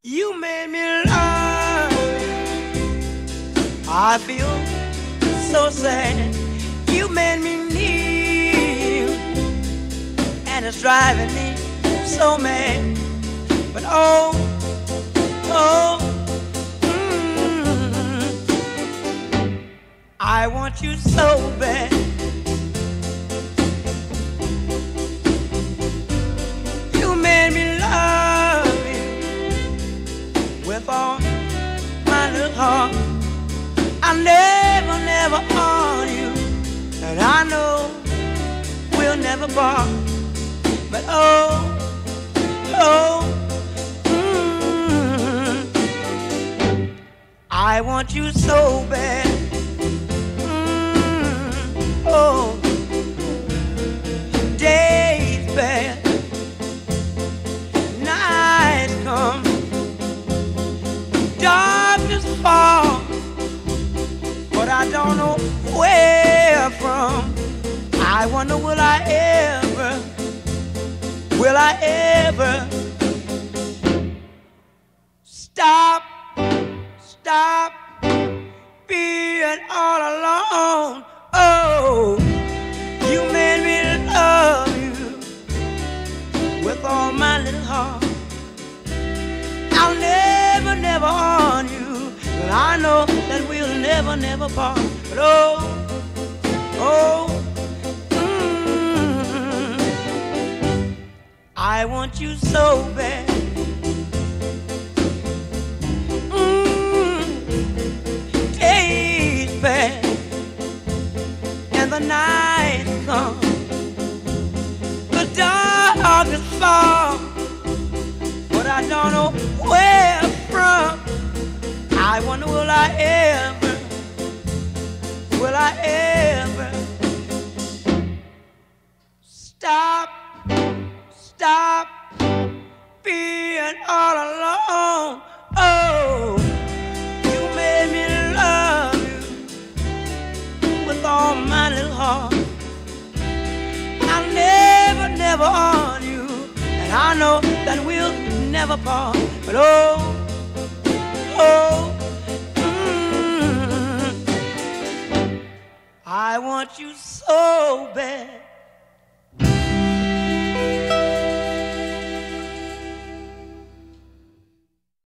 You made me love. I feel so sad. You made me kneel, and it's driving me so mad. But oh, oh, I want you so bad. You made me love you with all my little heart. I never, never on you, and I know we'll never part. But oh, oh, I want you so bad. Oh, days pass, nights come, darkness falls, but I don't know where from. I wonder will I ever stop being all alone. Oh, you made me love you with all my little heart. I'll never, never harm you, but I know that we'll never, never part. But oh, oh, I want you so bad. Days pass and the night comes, the darkness falls, but I don't know where from. I wonder will I ever stop being all alone. Oh, you made me love you with all my little heart. I'll never, never on you, and I know that we'll never part. But oh, oh, I want you so bad.